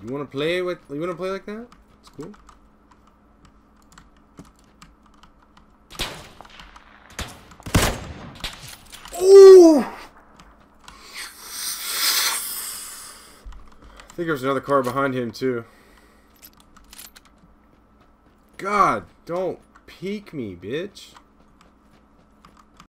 You wanna play with? You wanna play like that? It's cool. Ooh! I think there's another car behind him too. God, don't peek me, bitch.